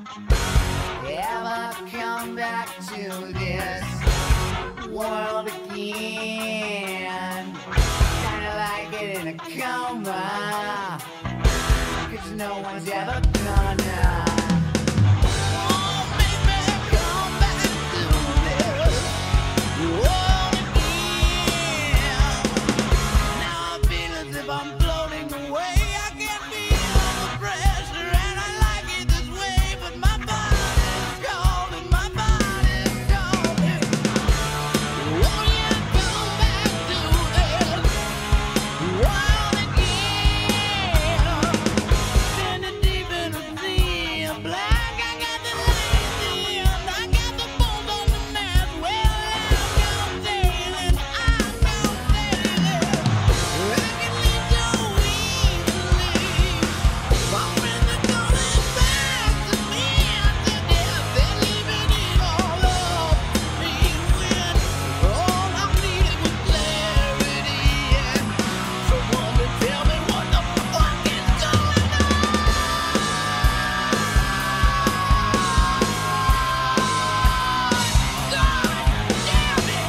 ever come back to this world again. Kinda like it in a coma, 'cause no one's ever gonna. Oh, baby, come back to this world again. Now I feel as if I'm floating away. I can't feel the pressure, and I like it this way, but my body's calling, my body's calling. Won't you come back to this world again? Standing deep in the sea of black, I got the light at the end, I got the bones on the mast. Well, I'm gonna sailing, I'm gonna sailing. I can leave so easily. My friends are coming back to me after death. They're leaving it all up to me when all I needed was clarity and someone to tell me what the fuck is going on. God damn it!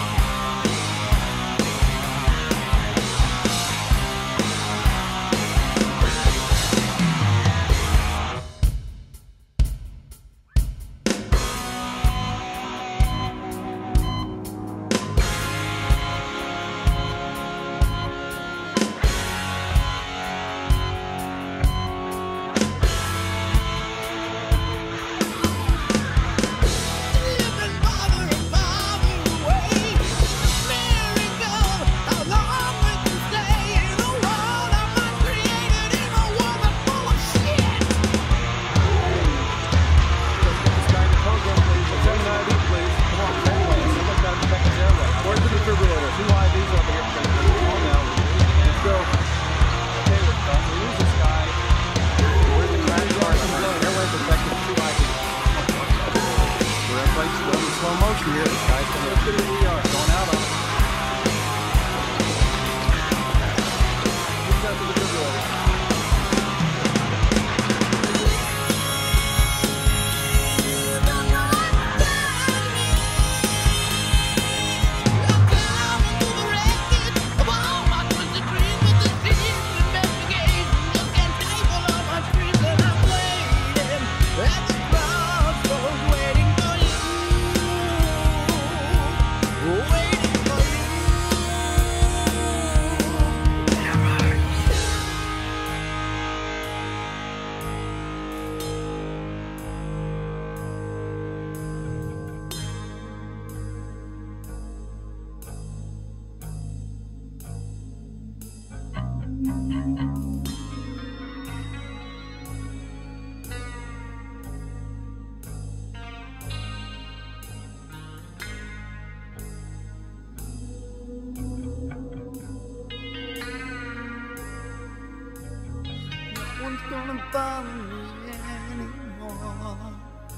Living farther and farther away. Miracle, how long would you stay in a world I'm not created, in a world that's full of shit? Let's start the program, please. What's an IV, please? Come on, anyway, let's look down the Becca's airway. Where's the defibrillator? 2 IVs over here. Come on now. Let's go. Okay, we're done. We lose this guy. Where's the crash card? Airway protected. 2 IVs. We're still in slow motion here. This guy's going to look at we are. Going out on him. Who's got the defibrillator? No one's gonna bother me anymore.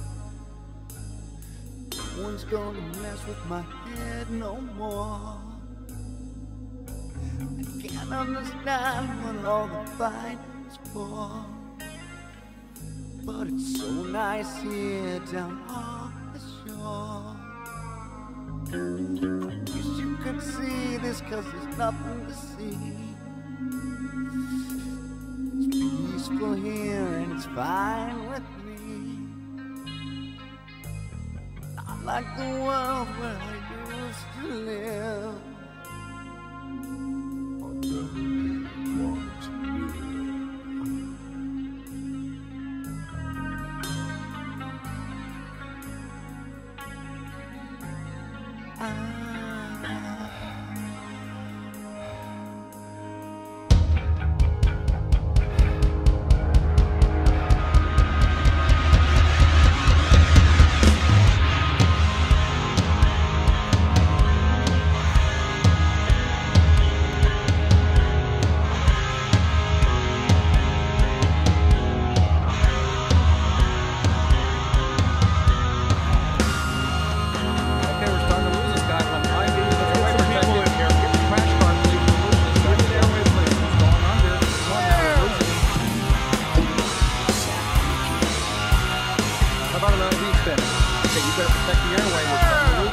No one's gonna mess with my head no more. I can't understand what all the fight is for, but it's so nice here down on the shore. Wish you could see this, 'cause there's nothing to see. It's peaceful here and it's fine with me. Not like the world where I used to live. Or really want to Okay, we're starting to lose this guy. on a heat spinner. Okay, you better protect the airway. We're trying to lose